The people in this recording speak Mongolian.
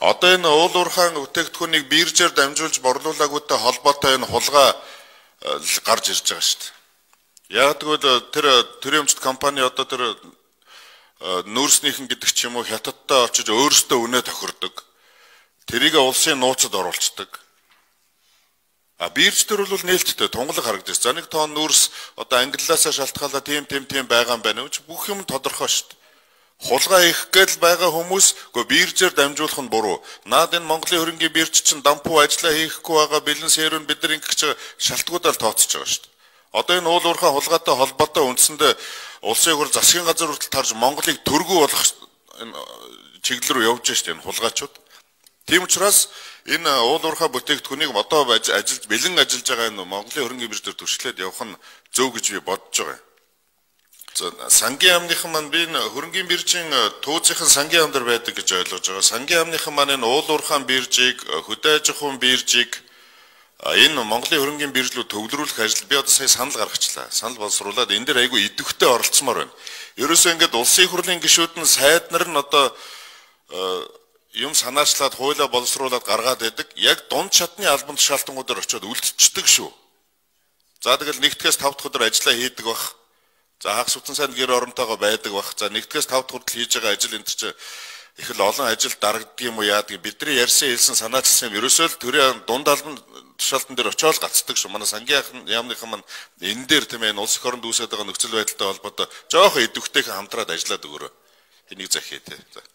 Одоо энэ уул уурхайн бүтээгдэхүүнийг биржээр дамжуулж борлуулаагүйтай холбоотой энэ хулгай гарч ирж байгаа шүү дээ. Яг тэгвэл тэр төрийн өмчт компани одоо тэр нүүрснийхэн гэдэг ч юм уу хятадтай очиж өөрсдөө үнэ тохирдог. Тэрийг улсын нууцад оруулцдаг. Бирж төр бол нээлттэй тунгалаг харагдаж байна. За нэг тонн нүүрс одоо англиасаа шалтгаалаад тийм байгаа юм байна. Бүх юм тодорхой шүү дээ. Хулгай их гээл байгаа хүмүүс гоо биржээр дамжуулах нь буруу. Наад энэ Монголын хөрөнгийн бирж чинь дампуу ажиллаа хийхгүй байгаа бэлэнсээр нь бид нар ингэж шалтгуудаар тооцож байгаа шүү дээ. Одоо энэ уул уурхай хулгайтай холбоотой үндсэндээ улсын хур засгийн газар хүртэл тарж Монголыг төргүү болох чиглэл рүү явж байгаа шүү дээ энэ хулгайчууд. Тийм учраас энэ уул уурхай бүтээгдэхүүнийг одоо бэлэн ажиллаж байгаа энэ Монголын хөрөнгийн биржээр туршилаад явах нь зөв гэж би бодож байгаа юм. Сангийн яамныхан маань би энэ хөрөнгийн биржийн тууцынхан сангийн яам дээр байдаг гэж ойлгож байгаа. Сангийн яамныхан маань энэ уул уурхайн биржийг, хөдөө аж ахуйн биржийг энэ Монголын хөрөнгийн бирж рүү төвлөрүүлэх ажил би одоо сая санал гаргачлаа. Санал боловсруулад энэ дээр айгүй идэвхтэй оролцмоор байна. Ерөөсөө ингээд улсын хурлын гишүүд нь сайд нар нь одоо юм санаачлаад хуулиа боловсруулад гаргаад байдаг. Яг дунд шатны албан тушаалтангуудаар очиод үлдчихдэг шүү. За тэгэл нэгдгээс 5 дахь өдөр ажиллаа хийдэг бах. За хагас утсан сайд гэр оронтойгоо байдаг бах. За нэгдгээс 5 дахь хүртэл хийж байгаа ажил энэ чинь их л олон ажил дарагддаг юм уу яадаг. Бидний ярьсан хэлсэн санаачилсан юм ерөөсөө л төрийн дунд албан тушаалтан дээр очиод гацдаг шүү. Манай сангийн яамныхан маань энэ дээр тийм ээ улс их оронд үүсэж байгаа нөхцөл байдалтай холбоотой жоохоо идэвхтэйхэн хамтраад ажиллаад өгөөрэй. Энийг захий тий.